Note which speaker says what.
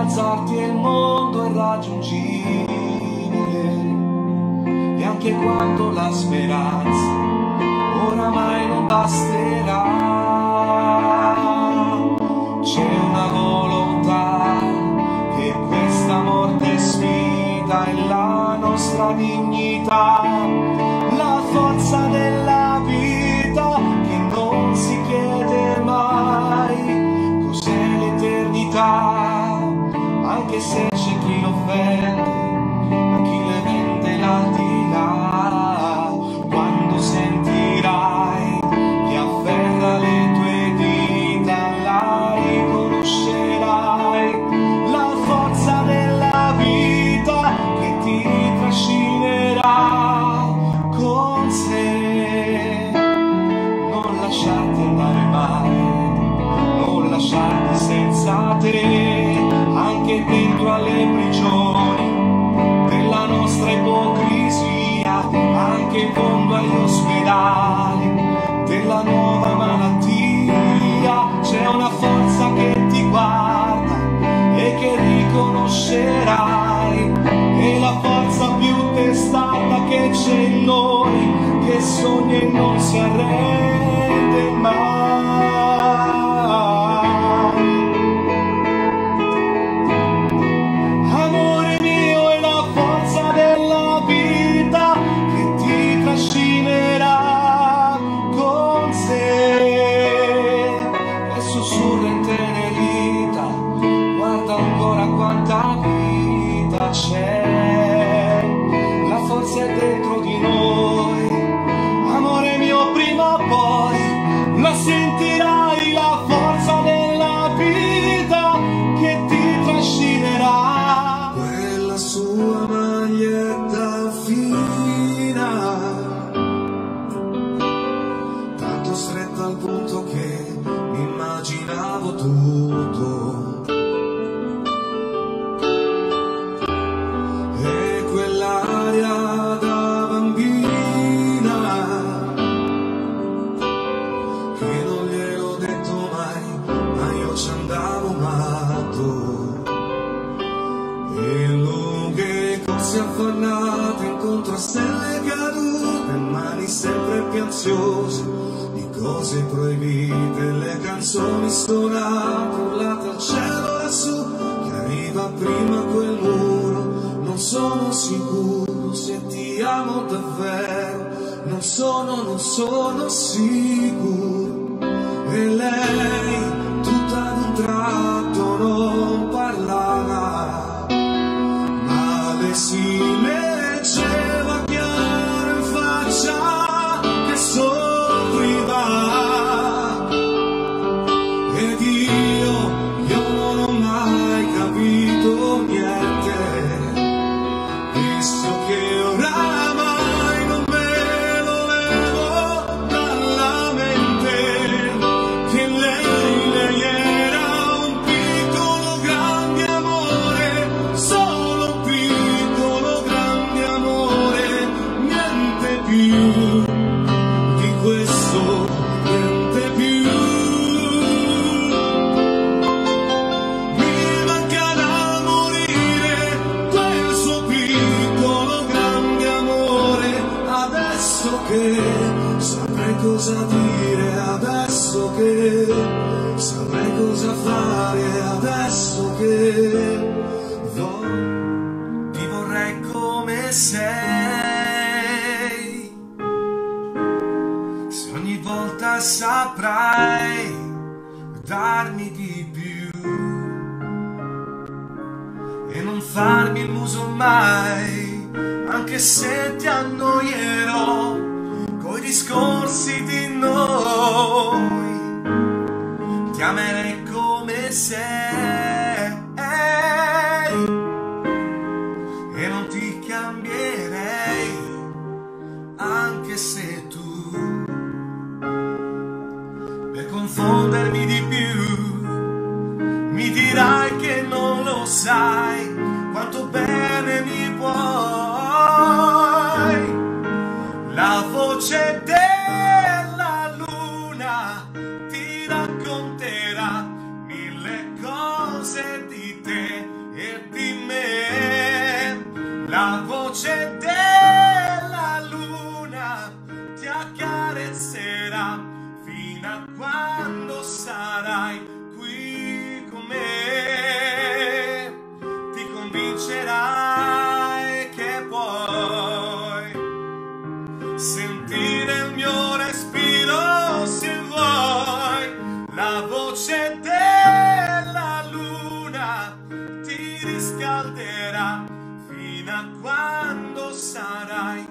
Speaker 1: alzarti e il mondo è raggiungibile, e anche quando la speranza oramai non basterà, c'è una volontà che questa morte sfida e la nostra dignità, la forza della vita che non si chiede mai cos'è l'eternità, anche se c'è chi l'offende o chi le vende l'aldilà. Quando sentirai che afferra le tue dita, la riconoscerai, la forza della vita che ti trascinerà con sé. Non lasciarti andare mai, non lasciarti senza te, anche dentro alle prigioni della nostra ipocrisia, anche in fondo agli ospedali della nuova malattia, c'è una forza che ti guarda e che riconoscerai, è la forza più testata che c'è in noi, che sogna e non si arrende mai. Amore mio, è la forza della vita che ti trascinerà con sé, e sussurra intenerita, guarda ancora quanta vita c'è, la forza è dentro di noi, amore mio, prima o poi la sentirai, la forza della vita che ti trascinerà. Quella sua maglietta fina, tanto stretta al punto che mi immaginavo tutto, e quell'aria da bambina che non gliel'ho detto mai, ma io ci andavo matto, e lunghe corse affannate incontro a stelle cadute, mani sempre più ansiose di cose proibite, le canzoni suonate, urlate al cielo lassù, che arriva prima quel muro. Non sono sicuro se ti amo davvero, non sono sicuro. E lei tutta ad un tratto non parlava, ma le si leggeva chiaro in faccia che soffriva, ed io non ho mai capito niente, visto che oramai non me lo levo dalla mente, che lei era un piccolo grande amore, solo un piccolo grande amore, niente più di questo, niente più. Mi manca da morire quel suo piccolo grande amore, adesso che saprei cosa dire, adesso che saprei cosa fare, adesso che ti vorrei come sei, se ogni volta saprai darmi di più e non farmi il muso mai, anche se ti annoierò coi discorsi di noi, ti amerei come sei e non ti cambierei, anche se tu, per confondermi di più, mi dirai che non lo sai quanto bene mi vuoi. La voce della luna ti racconterà mille cose di te, La voce della luna ti accarezzerà fino a quando sarai qui con me. Ti convincerai che puoi sentire il mio respiro se vuoi. La voce della luna ti riscalderà fino a quando sarai